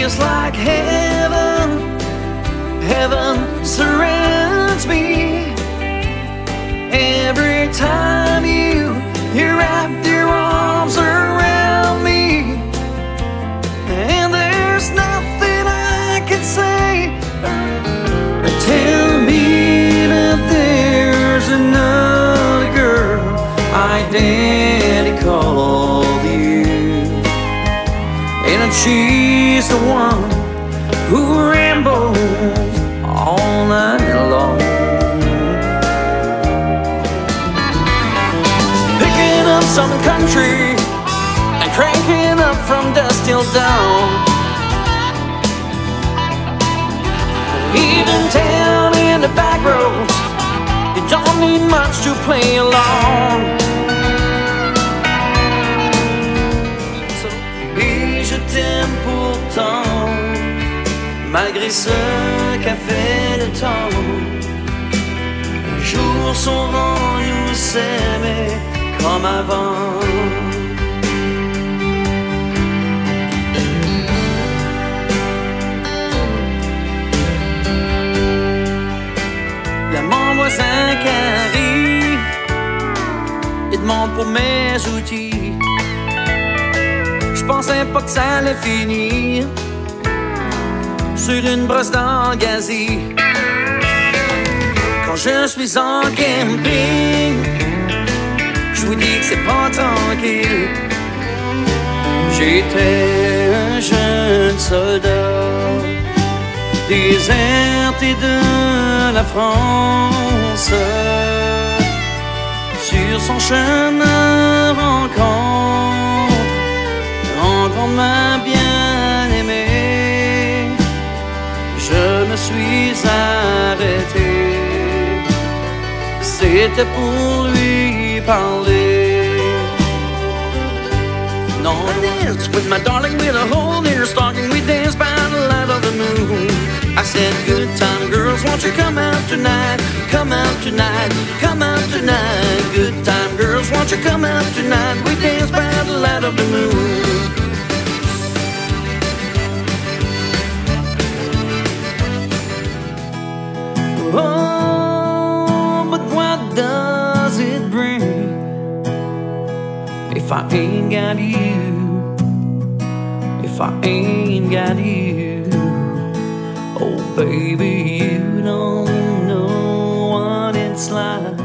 feels like heaven. Heaven surrounds me. Every time you wrap your arms around me, and there's nothing I can say or tell me that there's another girl identical to you, and she's the one who rambles all night long. Picking up some country and cranking up from dusk till dawn. Even down in the back roads, you don't need much to play along. Et je t'aime pourtant, malgré ce qu'a fait le temps. Un jour saurons nous s'aimer comme avant. Y'a mon voisin qui arrive, il demande pour mes outils. Je pensais pas que ça allait finir sur une brosse d'engazis. Quand je suis en camping, je vous dis que c'est pas tranquille. J'étais un jeune soldat déserté de la France. Sur son chemin rencontre ma bien-aimée. Je me suis arrêté, c'était pour lui parler. No, I danced with my darling with a hole in her stocking. We danced by the light of the moon. I said, good time girls, won't you come out tonight? Come out tonight, come out tonight. Good time girls, won't you come out tonight? We danced by the light of the moon. Oh, but what does it bring if I ain't got you? If I ain't got you, oh baby, you don't know what it's like